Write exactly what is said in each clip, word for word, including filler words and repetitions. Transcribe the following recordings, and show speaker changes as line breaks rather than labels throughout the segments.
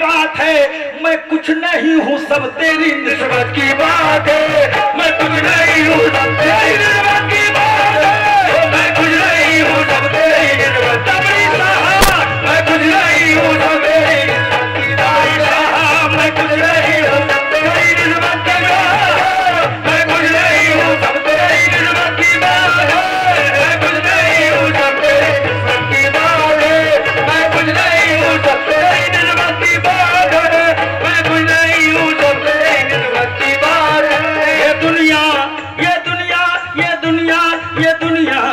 बात है, मैं कुछ नहीं हूँ सब तेरी निस्बत की बात है, मैं कुछ नहीं हूँ सब तेरी निस्बत की बात है, मैं कुछ नहीं हूँ सब तेरी निस्बत की बात है, मैं कुछ नहीं हूँ सब तेरी निस्बत की बात है, मैं कुछ नहीं हूँ सब तेरी निस्बत की बात है, मैं कुछ नहीं हूँ सब तेरी निस्बत की बात है, मैं कुछ नहीं हूँ सब तेरी निस्बत की बात है, मैं कुछ नहीं हूँ सब तेरी निस्बत की बात है, मैं कुछ नहीं हूँ सब तेरी निस्बत की बात है। ये दुनिया ये दुनिया ये दुनिया ये दुनिया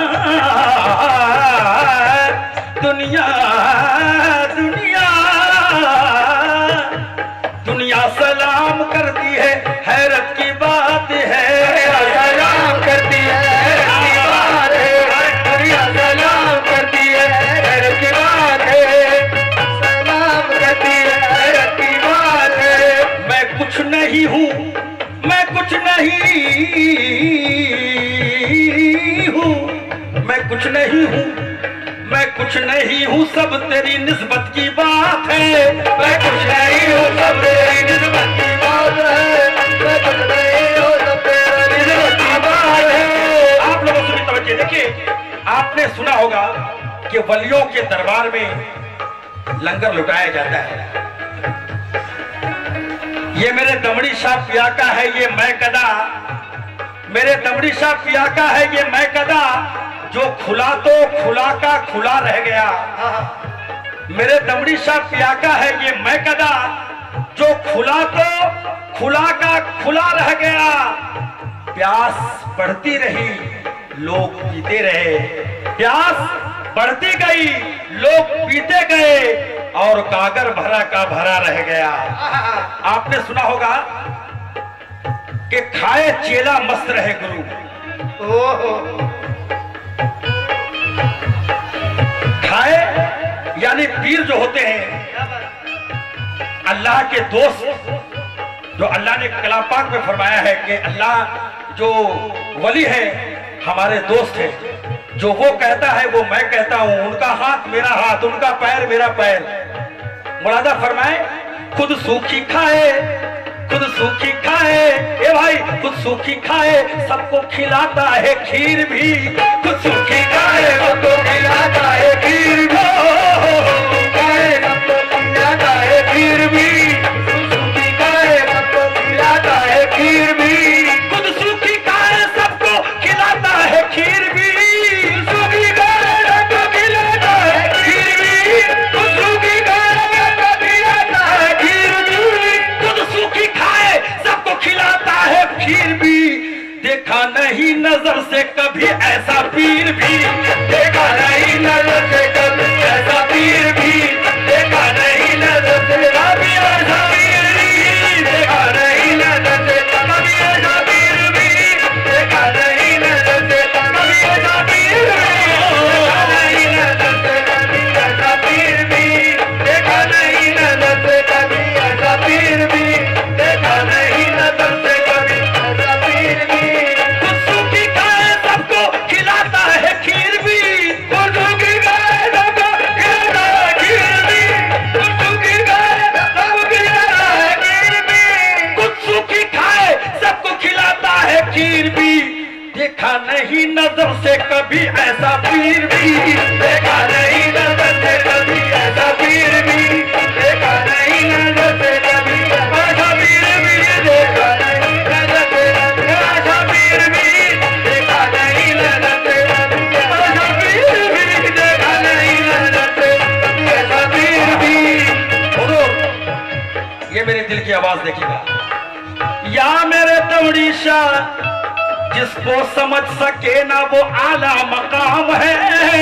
दुनिया दुनिया दुनिया सलाम करती है, हैरत की बात है, सलाम करती है, हैरत की बात है, दुनिया सलाम करती है, हैरत की बात है, सलाम करती है, हैरत की बात है। मैं कुछ नहीं हूँ, मैं कुछ नहीं हूँ, मैं कुछ नहीं हूँ, मैं कुछ नहीं हूँ सब तेरी निस्बत की बात है, मैं कुछ नहीं हूँ सब तेरी निस्बत की बात है, मैं कुछ नहीं हूँ सब तेरी निस्बत की बात है। आप लोगों से भी तवज्जो देखिए, आपने सुना होगा कि वलियों के दरबार में लंगर लुटाया जाता है। ये मेरे दमड़ी शाह पिया का है, ये मैं कदा, मेरे दमड़ी शाह पिया का है ये मैं कदा, जो खुला तो खुला का खुला रह गया। मेरे दमड़ी शाह पिया का है ये मैं कदा, जो खुला तो खुला का खुला रह गया। प्यास बढ़ती रही लोग पीते रहे, प्यास बढ़ती गई लोग पीते गए, और कागर भरा का भरा रह गया। आपने सुना होगा कि खाए चेला मस्त रहे गुरु। खाए यानी पीर जो होते हैं अल्लाह के दोस्त, जो अल्लाह ने कलाम पाक में फरमाया है कि अल्लाह जो वली है हमारे दोस्त है, जो वो कहता है वो मैं कहता हूं, उनका हाथ मेरा हाथ, उनका पैर मेरा पैर। मुरादा फरमाए खुद सूखी खाए, खुद सूखी खाए, ए भाई खुद सूखी खाए सबको खिलाता है खीर भी, खुद सूखी खाए सबको खिलाता है खीर भी, खाए सबको खिलाता है खीर भी, सूखी खाए सबको खिलाता है खीर भी, खुद सूखी खाए सबको खिलाता है खीर भी, सूखी खाए सबको खिलाता है खीर भी, खुद सूखी खाए सबको खिलाता है खीर भी, खुद सूखी खाए सबको खिलाता है खीर भी। देखा नहीं नजर से कभी ऐसा पीर भी, देखा नहीं नजर से कभी ऐसा पीर भी, देखा नहीं नजर से कभी ऐसा पीर भी, देखा नहीं नजर से कभी ऐसा पीर भी, देखा नहीं नजर से कभी ऐसा पीर भी, देखा नहीं नजर से कभी ऐसा पीर भी, देखा नहीं नजर से कभी ऐसा पीर भी, देखा नहीं नजर से कभी ऐसा पीर भी, खुद सूखी खाए सबको खिलाता है खीर भी, खुद सूखी खाए सबको खिलाता है खीर भी, खुद सूखी खाए सबको खिलाता है खीर भी, खुद सूखी खाए सबको खिलाता है खीर भी। देखा नहीं नजर से कभी ऐसा पीर भी, देखा नहीं नजर से कभी ऐसा पीर भी, देखा नहीं नजर से कभी ऐसा पीर भी, देखा नहीं नजर से कभी ऐसा पीर भी, देखा नहीं नजर से कभी ऐसा पीर भी, देखा नहीं नजर से कभी ऐसा पीर भी। हुजूर ये मेरे दिल की आवाज देखिएगा, या मेरे दमड़ी शाह जिसको समझ सके ना वो आला मकाम है,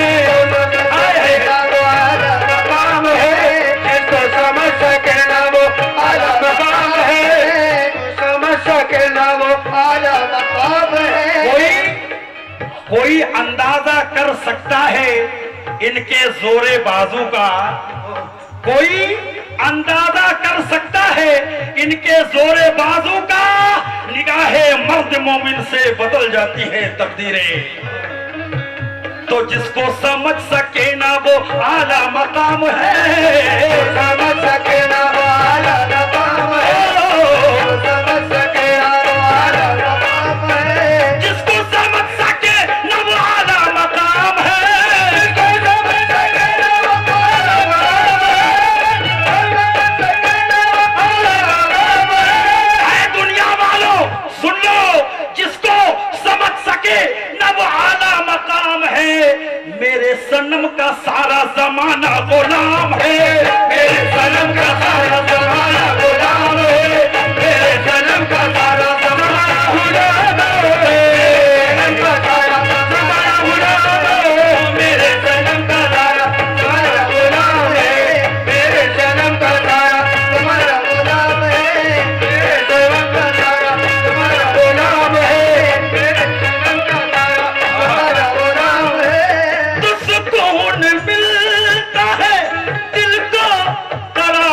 वो आला मकाम है, जिसको समझ सके ना वो आला मकाम है, समझ सके ना वो आला मकाम है। कोई कोई अंदाजा कर सकता है इनके जोरे बाजू का, कोई अंदाजा कर सकता है इनके जोरे बाजू का, निगाहे मर्द मोमिन से बदल जाती है तकदीरें, तो जिसको समझ सके ना वो आला मकाम है, समझ सके ना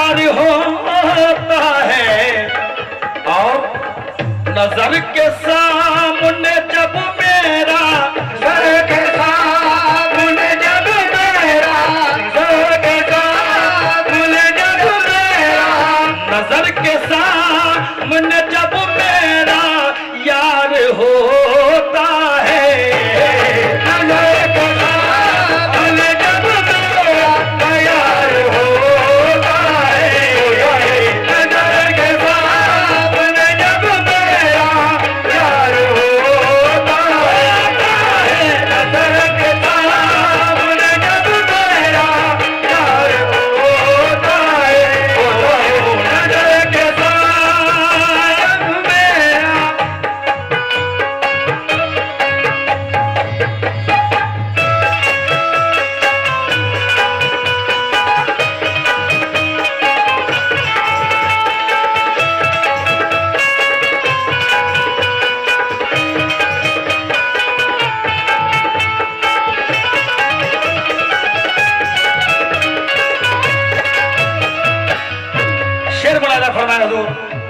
यार होता है। और नजर के सामने जब मेरा, नजर के सामने जब मेरा, नजर के सामने जब मेरा, नजर के सामने जब मेरा यार होता है। नजर के सामने जब मेरा यार होता है, नजर के सामने जब मेरा यार होता है, नजर के सामने जब मेरा यार होता है, नजर के सामने मेरा। शेर बनाना फरमाया हुजूर,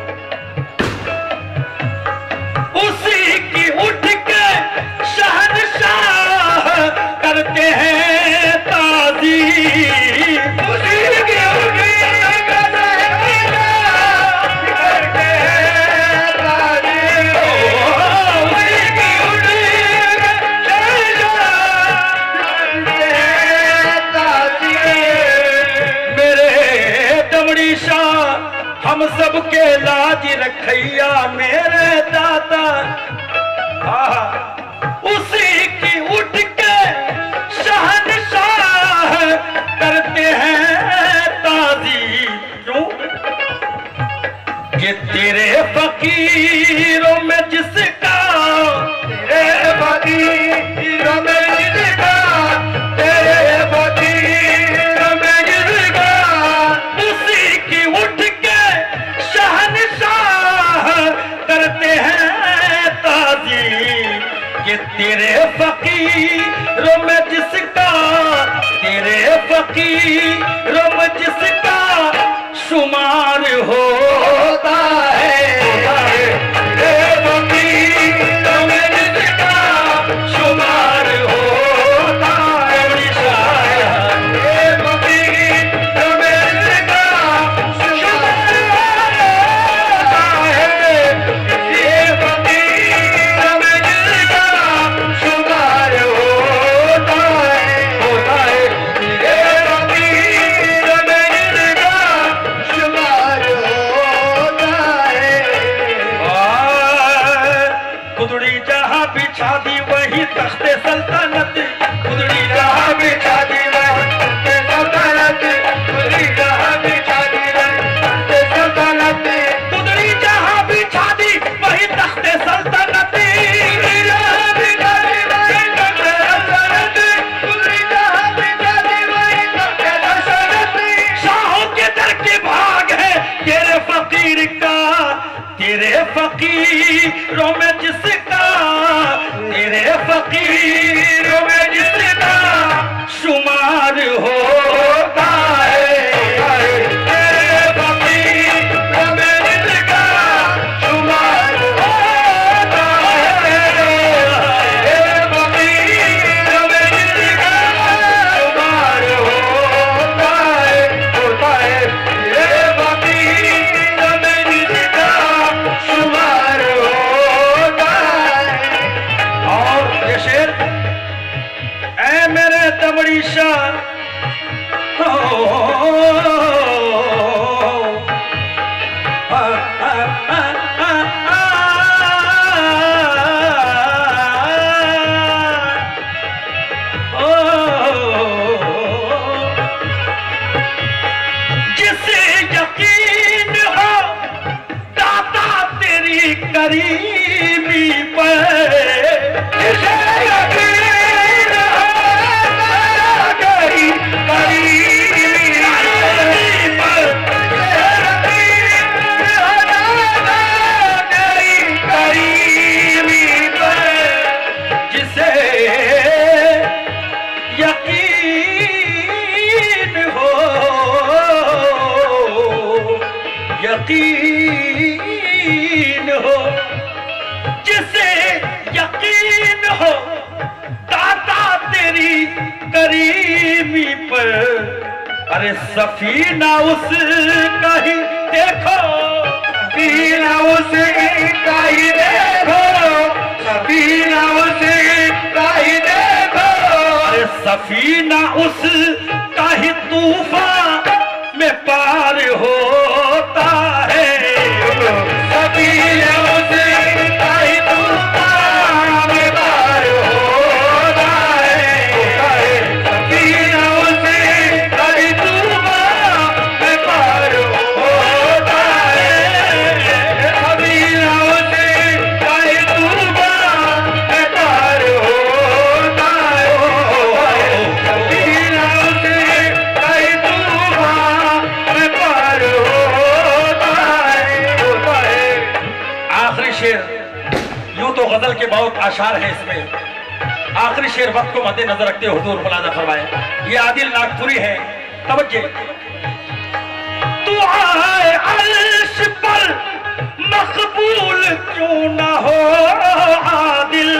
उसी की उठ के शहंशाह करते हैं ताज़ीम, उसी की उठ के शहंशाह करते हैं ताज़ीम, उसी की उठ के शहंशाह करते हैं ताज़ीम। मेरे दमड़ी शाह हम सबके लाज रखैया मेरे दाता, उसी की उठ के शहंशाह करते हैं ताज़ीम। क्यों कि तेरे फकीरों में जिसका, तेरे फकीरों में जिसका, तेरे फकीरों में जिसका, उसी की उठ के शहंशाह करते हैं ताज़ीम। कि तेरे फकीरों में जिसका, तेरे फकीरों में जिसका शुमार होता है, तेरे फकीरों में जिसका शुमार होता है, तेरे फकीरों में जिसका शुमार होता है, तेरे फकीरों में जिसका शुमार होता है, होता है, तेरे फकीरों में जिसका शुमार होता है। खुदड़ी जहाँ बिछा दी वही तख्ते सल्तनत, खुदड़ी जहाँ बिछा दी वही तख्ते सल्तनत, खुदड़ी जहाँ बिछा दी वही तख्ते सल्तनत, खुदड़ी जहाँ बिछा दी वही तख्ते सल्तनत, खुदड़ी जहाँ बिछा दी वही तख्ते सल्तनत, खुदड़ी जहाँ बिछा दी वही तख्ते सल्तनत। शाहों के दर के भाग है तेरे फकीर का, तेरे फकीरों में जिसका, तेरे फकीरों में जिसका शुमार होता है, तेरे फकीरों में जिसका शुमार होता है, तेरे फकीरों में जिसका शुमार होता है, होता है, तेरे फकीरों में जिसका शुमार होता है। और ये शेर, ऐ मेरे दमड़ी शाह, ओ, आ, आ, आ, आ, आ, ओ, जिसे यकीन हो दाता तेरी करीबी पर, जिसे यकीन हो दाता तेरी करीबी पर, तेरी करीबी पर, जिसे यकीन हो यकीन हो, जिसे यकीन हो दाता तेरी करीमी पर, अरे सफीना उसका ही देखो,
सफीना उसका ही देखो, सफीना उसका ही देखो,
अरे सफीना उसका ही तूफान में पार होता है,
सफीना उसका ही तूफान में पार होता है, सफीना उसका ही तूफान में पार होता है, सफीना उसका ही तूफान में पार होता है, सफीना उसका ही तूफान में पार होता है, होता है।
आखिरी शेर, यूं तो गजल के बहुत आशार हैं इसमें, आखिरी शेर वक्त को मद्देनजर रखते हुए हुजूर मुलाजा फरमाए। ये आदिल नागपुरी है, तवज्जो। तू आए अर्श पर मकबूल क्यों ना हो आदिल,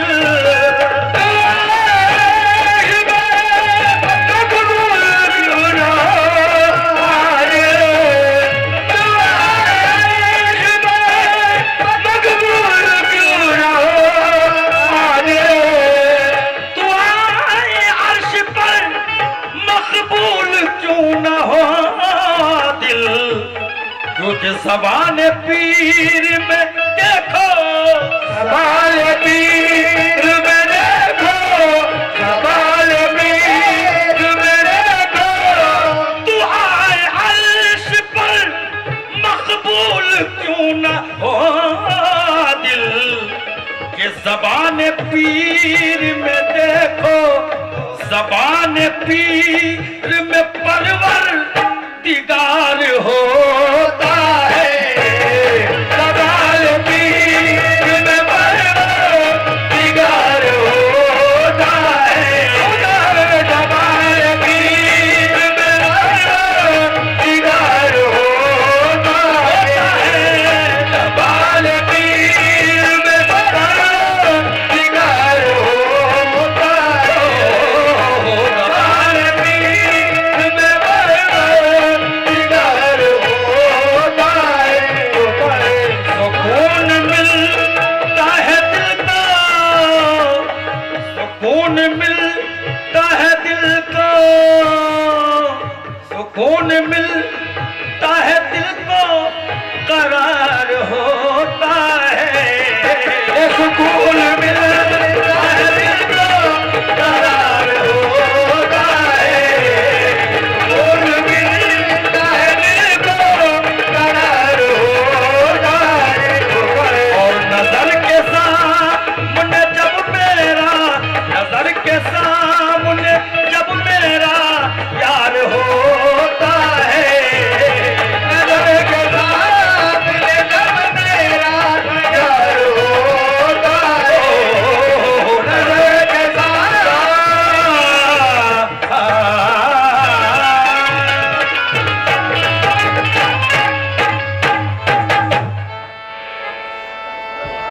ज़बान पीर में देखो,
ज़बान पीर में देखो, ज़बान पीर में देखो,
तू आए अर्श पर मकबूल क्यों ना हो दिल, ये ज़बान पीर में देखो, ज़बान पीर में परवर